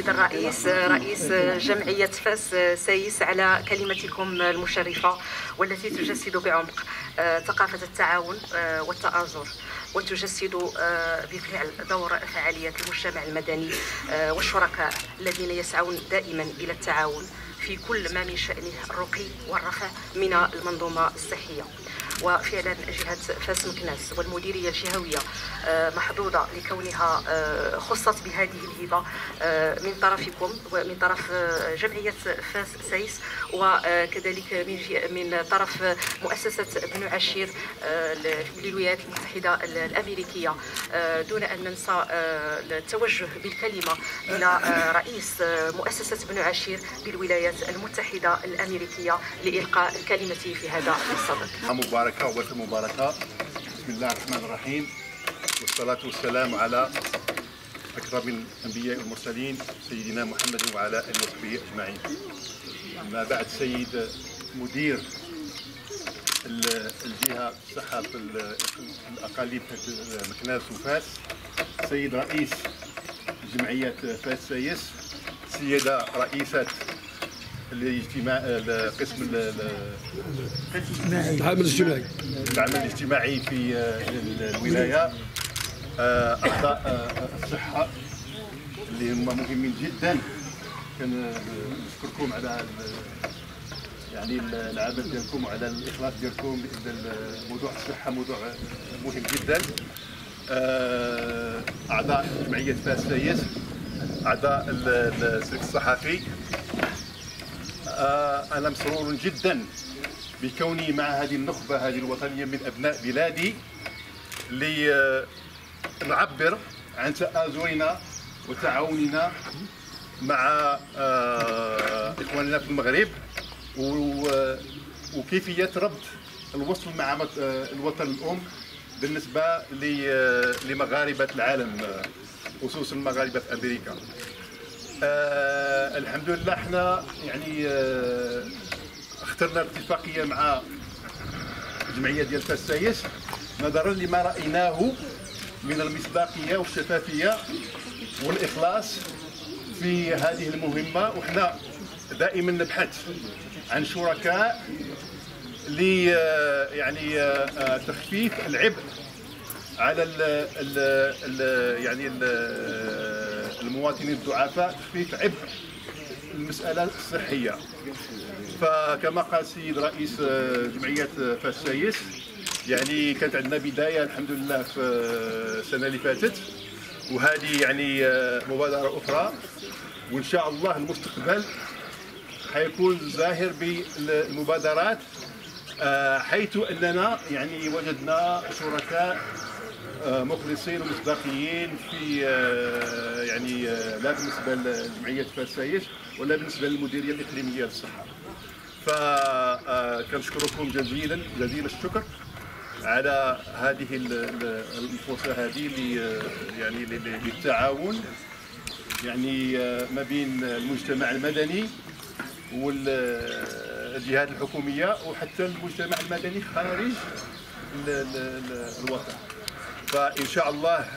سيد الرئيس رئيس جمعية فاس سايس على كلمتكم المشرفة والتي تجسد بعمق ثقافة التعاون والتآزر، وتجسد بالفعل دور فعالية المجتمع المدني والشركاء الذين يسعون دائما إلى التعاون في كل ما من شأنه الرقي والرفع من المنظومة الصحية. وفعلا جهة فاس مكناس والمديرية الجهوية محظوظة لكونها خصت بهذه الهبة من طرفكم ومن طرف جمعية فاس سايس، وكذلك من طرف مؤسسة بن عشير للولايات المتحدة الأمريكية، دون أن ننسى التوجه بالكلمة إلى رئيس مؤسسة بن عشير بالولايات المتحدة الأمريكية لإلقاء كلمته في هذا الصدد. مباركة وبركة مباركة. بسم الله الرحمن الرحيم، والصلاة والسلام على أكرم الأنبياء والمرسلين سيدنا محمد وعلى آله وصحبه أجمعين. أما بعد، سيد مدير الجهة الصحة في الأقاليم مكناس وفاس، سيد رئيس جمعية فاس سايس، سيدة رئيسة القسم العمل الاجتماعي في الولاية، أعضاء الصحة اللي هم مهمين جدا. كنشكركم على يعني العمل ديالكم وعلى الإخلاص ديالكم، لأن موضوع الصحة موضوع مهم جدا. أعضاء جمعية فاس سايس، أعضاء السلك الصحفي، أنا مسرور جدا بكوني مع هذه النخبة هذه الوطنية من أبناء بلادي، لنعبر عن تآزرنا وتعاوننا مع إخواننا في المغرب، وكيفية ربط الوصل مع الوطن الأم بالنسبة لمغاربة العالم، خصوصا المغاربة في أمريكا. الحمد لله احنا يعني اخترنا اتفاقيه مع الجمعيه ديال فاس سايس نظرا لما رايناه من المصداقيه والشفافيه والاخلاص في هذه المهمه، وحنا دائما نبحث عن شركاء يعني تخفيف العبء على يعني المواطنين الضعفاء، تخفيف عبء المسألة الصحية. فكما قال السيد رئيس جمعية فاس سايس، يعني كانت عندنا بداية الحمد لله في السنة اللي فاتت، وهذه يعني مبادرة أخرى، وإن شاء الله المستقبل حيكون زاهر بالمبادرات، حيث أننا يعني وجدنا شركاء مخلصين ومصداقيين في يعني لا بالنسبه لجمعيه فاس سايس ولا بالنسبه للمديريه الاقليميه للصحه. فكنشكركم جزيل الشكر على هذه الفرصه هذه يعني للتعاون يعني ما بين المجتمع المدني والجهات الحكوميه وحتى المجتمع المدني خارج الوطن. فإن شاء الله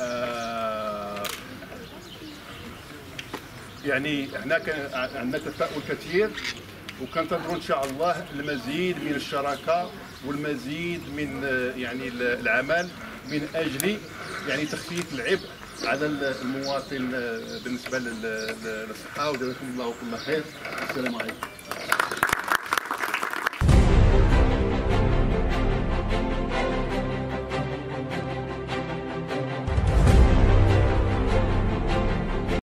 يعني احنا عندنا تفاؤل كثير، وكنتظروا إن شاء الله المزيد من الشراكة والمزيد من يعني العمل من أجل يعني تخفيف العبء على المواطن بالنسبة للصحة. وجزاكم الله كل خير. السلام عليكم.